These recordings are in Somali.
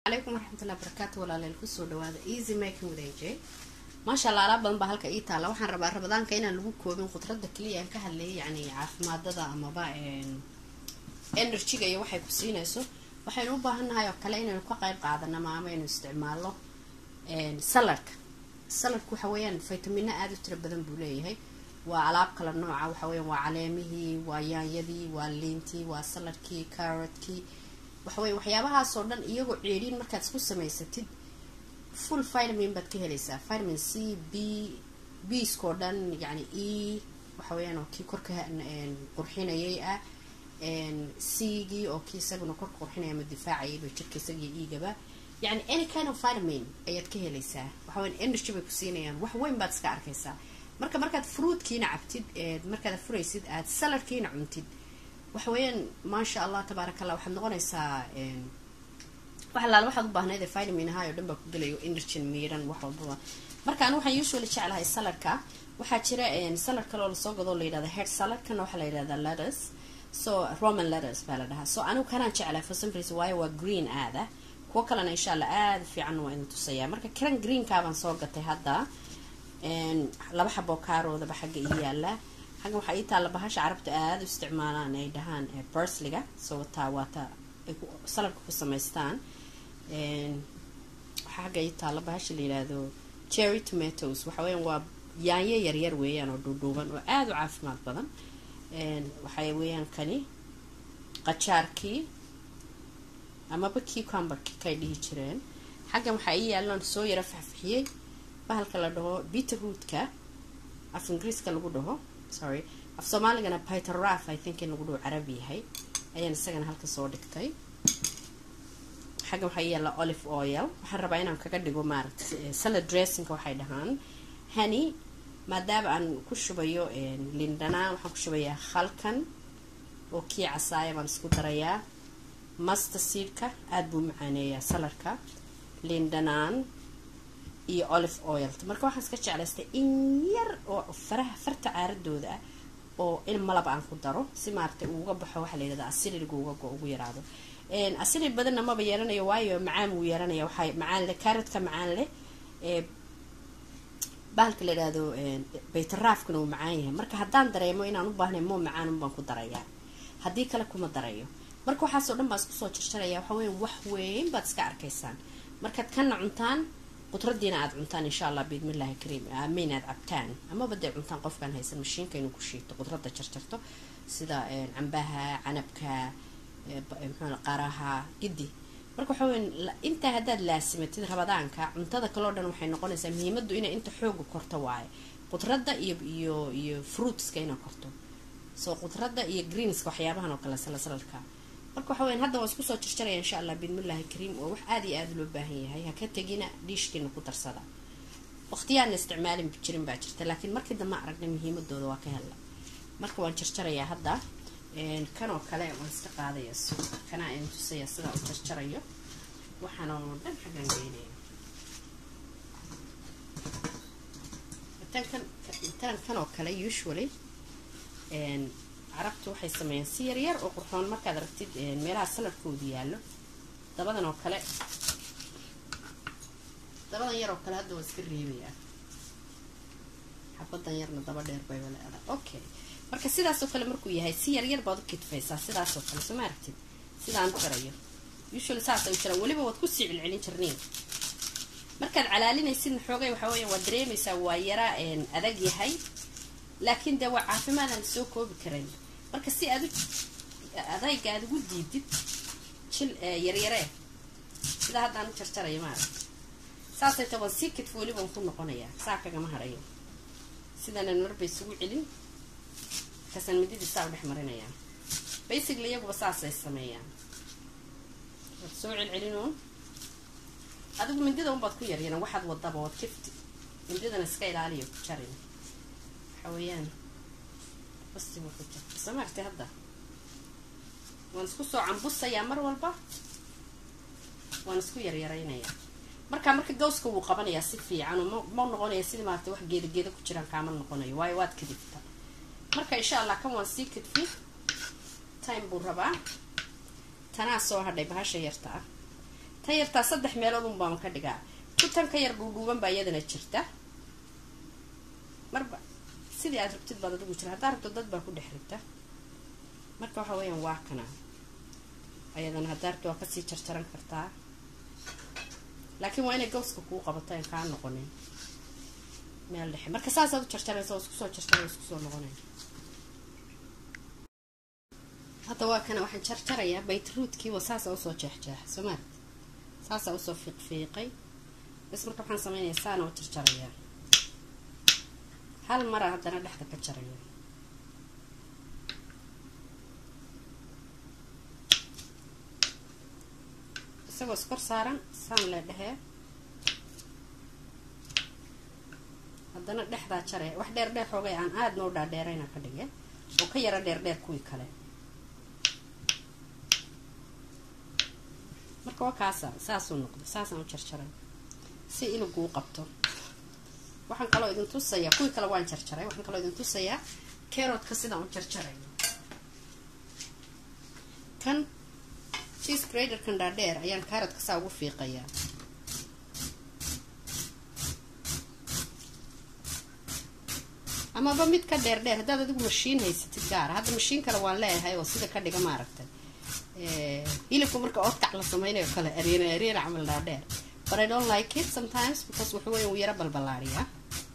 عليكم ورحمة الله وبركاته ولا للكسر هذا easy making with AJ ما شاء الله على بدن بهالك إيه تعالى وحن رمضان كينا اللي هو كوبين خطرات دكلية كهاللي يعني عارف مادة أما بقى energy جاي واحد كسينه سو waxay u baahannahay oo kale inaynu ka qayb qaadano ama aynu isticmaalo saladku waxa weeyaan fitamiino aad u tiro badan buu leeyahay waa alaab kala nooc ah waxa weeyaan waa caleemihii waa yaanyadii waa liintii waa saladkii carrotkii waxa weey waxyaabahaas oo dhan iyagoo ceeriin markaad isku samaysatid full vitamin baad ka helaysaa vitamin C B iskoo dhan yani E waxa weeyaan oo kii korka qurxinayay ah سيجي أو كيسة بنقول قرحنا يوم الدفاع يبي تشكي سجي إيجابا يعني any kind of vitamin أيد كه ليسا وحوين إنش تبي كسينة يعني وحوين بعد سكار كيسا مركب فروت كينا عبتد مركب فرويسيد سلر كينا عمتد وحوين ما شاء الله تبارك الله وحنا نقول يسا وحلا الواحد بهنا هذا فيتامين هاي ودم بقولي إنش ميران وحوضوا مركب أنا وحنا يشوي اللي شعل هاي السلر كا وحشرة سلر كلو الصوغ ذول هذا هير سلر كنا وحلا هذا لارس so Roman letters بلدها so أنا كان شعله for some reason why هو green هذا وكلنا إن شاء الله في عنه إنه تسيا مركب كان green كمان صوغته هذا لا بحبه كارو ذا بحق إياه حاجة حقيقة لا بهاش عرفت استعمالها نيدهان برسلجة so تاواتا صلب كوسماستان حاجة يطلع بهاش اللي هذا cherry tomatoes وحوين وياي يرير ويان ودودوبان وعاد عارف ما بدن waxay weeyaan kani qajaarkii ama cucumberkii kay dhihi jireen xaggan waxa ay yaalan soo yara faafixiyay bahalka la dhaho beetrootka af ingiriiska lagu dhaho sorry af Soomaaligana Peter Raff I think in lagu dhaho Carabi yahay ayaan isagana halka soo dhigtay xaggan waxa ay yaala olive oil waxaan rabaa inaan kaga dhigo salad dressing waxay dhahaan honey maadaama aan ku shubayo lindana waxaan ku shubayaa khalkan oo kii casaaya baan isku darayaa mustard seedka aad buu macaaneeyaa saladka lindanaan iyo olive oil marka waxaan iska jeclaystay in yar oo farta caaradooda oo in malab aan ku daro si maartay uga baxo waxa la yiraahdaa acidity ugu yaraado acidity badan ma yeelanayo waayo macaan uu yeelanaya waxa macaan leh carrotka macaan leh bahalka la yiraahdo baytaraafkuna uu macaan yahay marka hadaan dareemo inaan u baahnay moo macaan baan ku darayaa hadii kale kuma darayo marka waxa soo dhan baa isku soo jirjaraya waxa weyn wax weyn baad iska arkaysaan markaad kana cuntaan qudradiina aad cuntaan insha Allah biidmilaahi kariim aamin aad cabtaan ama baday cuntaan qofkan haysan mashiinka inuu ku shiito qudrada jarjarto sida cambaha canabka maxaa qaraha gidi marka waxa weyn inta hadaad laasimatid rabadaanka cuntada kale oo dhan waxay noqonaysaa muhiimadu inay inta xoog korto waay qudrada iyo fruitska inay korto soo qudrada iyo greenska waxyaabahan oo kala salalka marka waxa weyn hadda waa isku soo jirjaraya insha Allah biidmilaahi kariim oo wax aad iyo aad loo baahan yahay ha ka tagina diishkeena ku darsada waqtiyaan isticmaalin jirin baa jirta laakiin markii dambe aragnay muhiimadooda waa ka helay marka waan jirjaraya hadda kanoo kale waan iska qaadayaa kana aan tusaya sida uu jarjarayo waxaan oo dhan xagan geeyay tan kanoo kale usually carabtu waxay sameeyaan si yar oo qurxoon markaad aragtid meelaha saladkooda yaalo dabadan oo kale dabadan yar oo kale hadda waa iska reebaya xabadan yarna daba dheer bay wala okay marka sidaas oo kale markuu yahay si yar baad u kidfaysaa sidaas oo kale soo maartid sidaan farayo usually saas ay jiraan waliba wad ku sii cilcilin jirneen markaad calaalinaysid xoogay waxa weeye waa dareemaysaa waa yara adag yahay laakiin da waa caafimaad aan soo koobi karin marka si aad adayga aad ugu diidid jil yar sida hadda aan jarjarayo saas ay taban si kidf waliba ku noqonaya saakaga ma harayo sidana narbay isugu cilin kasan midida saa dhex marinaya basically iyagu saas ay sameeyaan soo cilcilino adigu midida un baad ku yaryana waxaad wadaba wad kifti mididana iska ilaaliyo ku jarin xawayaan bas wuxuu jirta samaartay hadda waan isku soo cambusayaa mar walba waan isku yaryaraynaya marka gowska wuu qabanayaa si fiican oo ma noqonayo sidii maartay wax geedo ku jiraan kaama noqonayo waayo waad kadibta marka insha Allah kan waan sii kadfi time buu rabaa tanaa soo hadhay bahasha yarta tayarta saddex meelood un baan ka dhigaa kutan ka yar dhuudhuuban baa iyadana jirta marba sidii aad rabtid baad adigu jira haddaad rabto dad baa ku dhex rigta marka waxa weeyaan waa kana ayadana haddaad rabto waa kasii jarjaran kartaa laakiin waa inay gowska kuu qabato in kaa noqonin meel dhexe marka saasaad u jarjaraysa oo isku soo jarjaraysa isku soo noqonaya hadda waa kana waxaan jarjarayaa beetroodkii waa saasa usoo jeexjeex somaal saasa usoo fiiqfiiqay bas marka waxaan sameynayaa saana u jarjarayaa hal mara haddana dhexda ka jaraya isagoo iskor saaran saan lee dhehee haddana dhexdaa jaraya wax dheerdheer xoogay aan aada noo dhaadheerayna ka dhige oo ka yara dheerdheer kuwii kale marka waa kaasa saasuu noqdo saasaan u jarjaray si iluguu qabto waxaan kaloo idin tusayaa kuwii kale waan jarjaray waxaan kaloo idin tusayaa carrotka sidaan u jarjarayo kan cheese graterkan dhaadheer ayaan carrotka saa ugu fiiqayaa amaba mid ka dheerdheer haddaad adigu mashiin haysatid gaara hadda mashiin kale waan leeyahay oo sida ka dhiga maaragtay hilibka marka oodkac la sameynayo kale areena camal dhaadheer but I don't like it sometimes because wuxuu weyn uu yara balbalaariyaa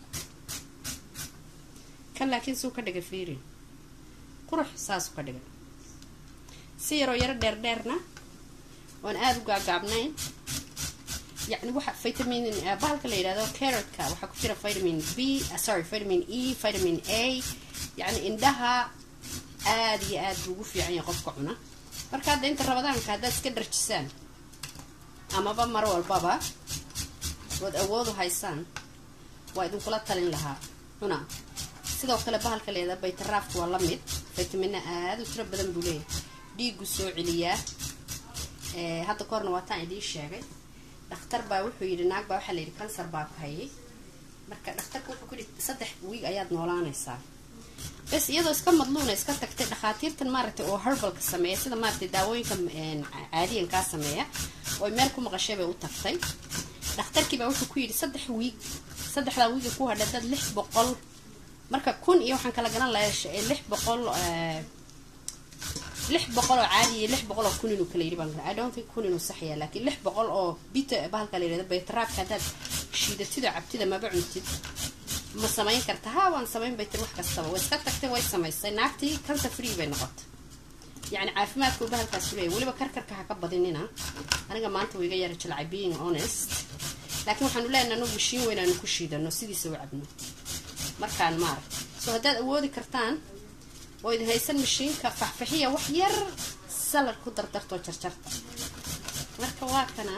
kan laakiin suu ka dhiga fiirin qurux saasuu ka dhiga si yaroo yaro dheerdheerna oon aada u gaagaabnayn يعني waxa vitamin bahalka la yiraahdo carrotka waxa ku jira vitamin vitamin E vitamin A يعني indhaha aad iyo aad ugu fiican yahay qofka cuna marka hadda inta rabadaanka hadda iska dharjisaan amaba mar walbaba wad awoodu haysaan waa idin kula talin lahaa cuna sidoo kale bahalka la yiraahdo baytaraafku waa la mid vitamin aad u tiro badan buu leeyahay dhiigu soo celiyaa hadda korna waa taan idin sheegay dhakhtar baa wuxuu yiri naag baa waxa la yiri kansar baa ku hayay marka dhakhtarku wuxuu ku yiri 3 week ayaad noolaanaysaa bas iyadoo iska madluuna iska tagtay dhakhaatiirtan maaragtay oo herbalka sameeya sida maaragtay daawooyinka caadiyan ka sameeya oo meel ku maqashay bay u tagtay dhakhtarkii baa wuxuu ku yiri 3 week 3 week ku hadha dad 600 marka kun iyo waxaan kala garan lahayn 600 600 عادي 600 كون إنه كليري بانك I don't think كون إنه صحيح لكن 600 أو بيت بهالكليري ده بيتراك كذا شيء ده تدا عبتدا ما بعمتد ما سماين كرتها وان سماين بيتروح كسبة واسكتك توي سماي سناكتي كانت فري بينقط يعني عارف ما تقول بهالكسبة واللي بكركر كهكبضيننا أنا كمان توي غير تلعبين honest لكن وحنا نقول إنه بشين وين إنه كشي ده إنه سيدي سوى عبنا مركان مار سو هذا أودي كرتان وإذا هيسن مشين كفحفحية وحير سلر كدر درتو جرجرت marka waa kana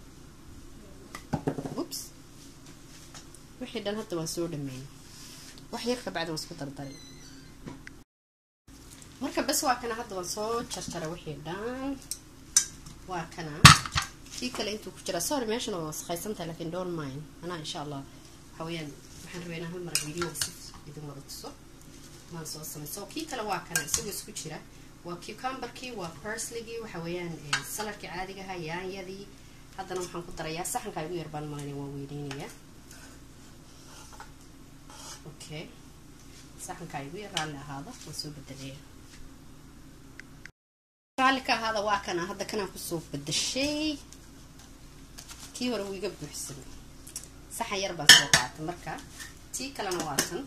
oops wixii dhan hadda waan soo dhameeyay wax yar ka bacda waan isku dardaray marka bas waa kana hadda waan soo jarjaray wixii dhan waa kana kii kale intuu ku jira sorry meeshan oo wasaqaysantahay laakiin don't mind ana insha Allah haween waxaan rabeynaa hal mar video si idin wada tuso maan soo sameeyo kii kale waa kana isagoo isku jira waa cucumberkii waa parsleygi waxa weeyaan saladka caadiga ah yaanyadii haddana waxaan ku darayaa saxanka ugu yar baan maanay waa weyneenaya okay saxanka ugu yar raali ahaada waan soo bedelay raali ka ahaada waa kana hadda kana ku soo bedeshay kii hore uu iga buuxsamay saxan yar baan soo qaatay marka tii kalena waa tan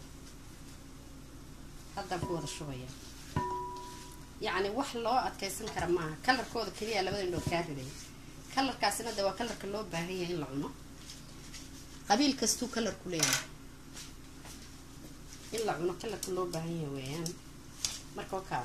hadda ku wada shubaya يعني wax loo adkeysan kara ma aha kalarkooda kaliya labada indho ka riday kalarkaasina da waa kalarka loo baahan yahay in la cuno qabiil kastu kalar ku leeyahay in la cuno kalarka loo baahan yahay weeyaan marka ka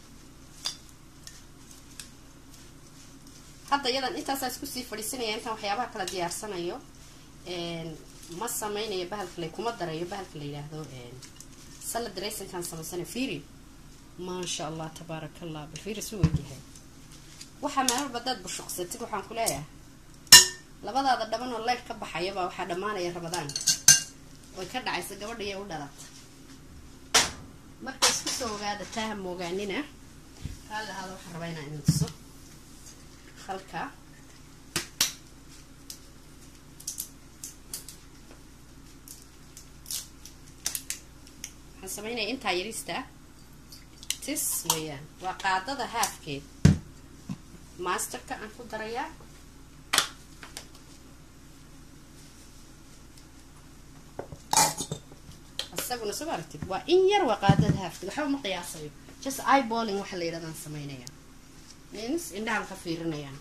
hadda yadan intaas isku sii fadhiisanaya inta waxyaabaha kala diyaarsanayo ma sameeynayo bahalka la kuma darayo bahalka la yiraahdo salad dressing kan sameysana fiiri ما شاء الله تبارك الله بالفيرس وجهه waxa meel badad bushuqsatid waxaan ku leeyahay labadaada dhaban oo leer ka baxayaba waxa dhamaanaya rabadaanka way ka dhacaysa gabadha iyo u dhalatay marka isku soo ogaada taa moogaanina hal hada waxa rabayna in tuso khalka sameynaya intaa yarista tis weeyaan waa qaadada haafkeed masterka aan ku darayaa asaguna soo aragtid waa in yar waa qaadada haafkeed waxba ma qiyaasayo just eyeballing waxa la yidhahdaan sameynaya means indhahan ka fiirinayaan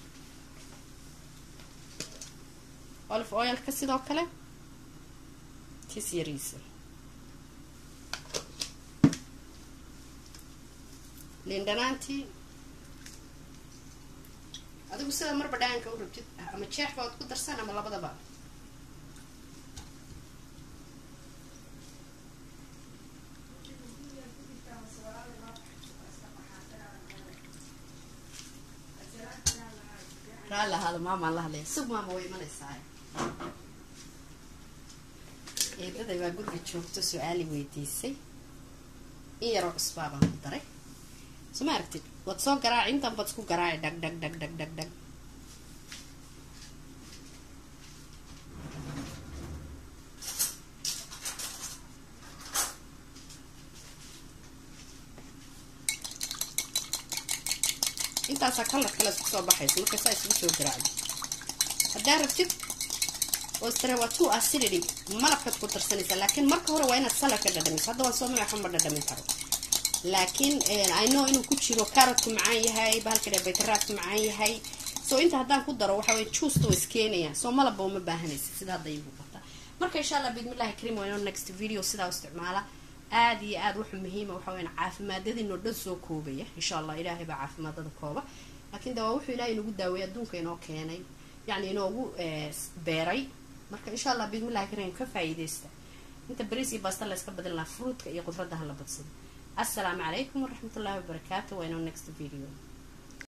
olive oilka sidoo kale tis yariisa lindanaantii adigu sida marba dhaanka u rabtid ama jeex baad ku darsan ama labadaba raala hada maamaan la hadlaya sug maama way imanaysaa eedaday baa guriga joogto su-aali weydiisay in yaroo cusbaa baan ku daray soo ma aragtid waad soo garaaci intan baad isku garaaci dhag dhag dhag dhag dhag dhag intaasaa kalar kale isku soo baxaysa marka saa isugu soo garaacdo haddaa rabtid oo istare waa too acidity malabkaad ku darsanaysaa laakiin marka hore waa inaad saladka dhadhamiso hadda waan soo magaca ma dhadhamin karo laakiin I know inuu ku jiro carrotku macaan yahay bahalka beetraadku macaan yahay soo inta haddaan ku daro waxa way juice to iskeenaya soo malabba uma baahanaysa sida hadda igu qabta marka insha Allah bismillahi kareem waa inoo next video sidaa u isticmaala aad iyo aad wax muhiim ah waxa weyn caafimaadadina dhan soo koobaya insha Allah ilaahay baa caafimaadada kooba laakiin dawa wuxuu ilaahay nagu daaweeyay adduunka inoo keenay yani inoogu beeray marka insha Allah bismillahi kareem ka faa'iideysta inta bariis iyo basta la iska badin la fruitka iyo qudradaha la badsado السلام عليكم ورحمة الله وبركاته وإنه next video